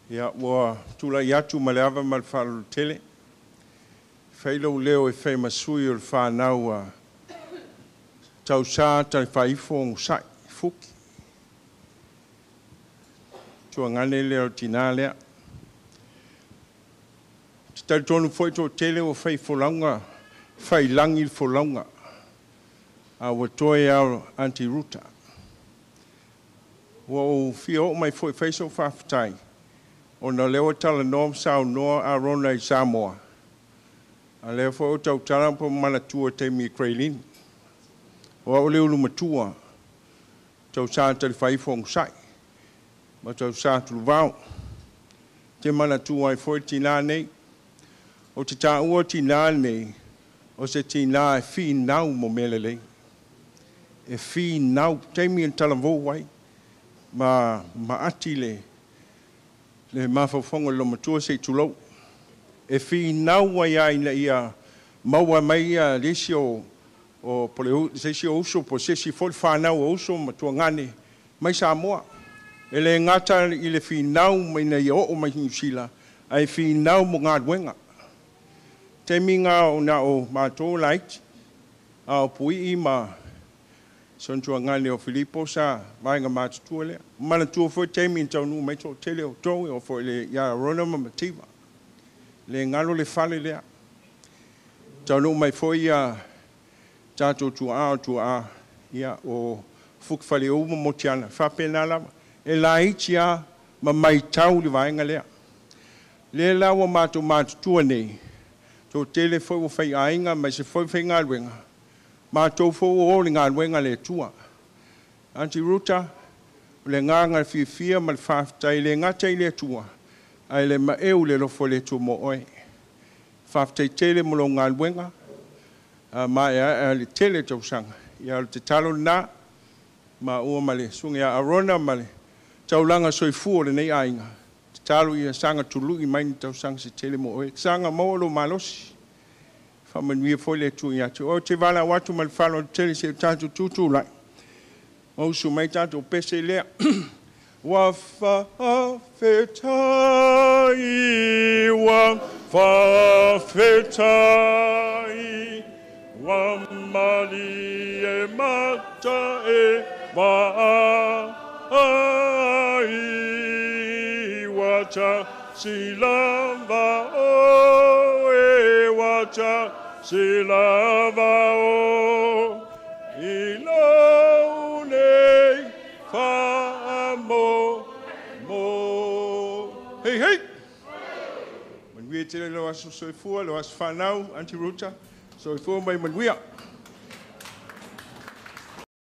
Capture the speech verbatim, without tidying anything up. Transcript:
Ia ua tula i atu ma le ava ma le whaalotele. Whailou leo e whai masui o le whanau a tau sā tai whaifo ngu sai, fuki. Tua ngane leo tina lea. Titari tonu foi tō tele o whai wholaunga, whai langi wholaunga. A wa toi au aunty Ruta. Wa o fia o mai foi whai so whawhatai. O na leo tala noa sao noa a rona i Samoa. A leo fo o tau tala po mana tua te mi kreilini. O o leo luma tua. Tau sa tali whaifo ngusai. Ma tau sa tulu vau. Te mana tua i foi tina nei. O te ta ua tina nei. O se tina e fi nau mo melelei. E fi nau. Te mi en tala vo wai. Ma, ma ati le. Le mawhawhonga lo matua se tulou. E whi naua ia ina ia maua mai ia lesi o o poleu sesi o uso po sesi fol whanau o uso matua ngane mai Samoa. E le ngata i le whi nau mai na ia o mai Hiusila ai whi nau mo ngā duenga. Te minga o na o mātou laiti a o pui i ma son tua ngane o Filipo sa vainga mātutua lea. Mana tua foi te min tau nu mai tō tele o tōi o foi le ia rona ma mativa. Le ngalo le fale lea. Tau nu mai foi ia tātou tua a o tua a ia o fuk fale o mo tiana. Whapena lama. E la iti a ma mai tau li vainga lea. Le lawa mātou mātutua nei. Tō tele foi o fai ainga mai se foi fai ngā luenga. Ma tau fo o le ngā luenga le tua. Aunty Ruta, le ngā ngā whiwhia ma le whawhtai le ngatai le tua. Ai le ma eu le lofo le tu mo oe. Whawhtai tele mo lo ngā luenga. Ma ea le tele tau sanga. Ia le te talo nā. Ma ua ma le sunga ia arona ma le. Tau langa soi fuo le nei ainga. Te talo ia sanga tulu i maini tau sanga se tele mo oe. Sanga mo lo malosi. Whamanuia foi le tu ia tu. O te wala watu ma le whalo tele se tātou tutu lai. O su mai tātou pese lea. Wa whawhetai, wa whawhetai, wa mali e mata e wa ai, wa ta silava o e wa ta silava o ilo nei fa mo mo hey hey man we tele lo aso so fu lo as fa now Aunty Ruta so fu mai man we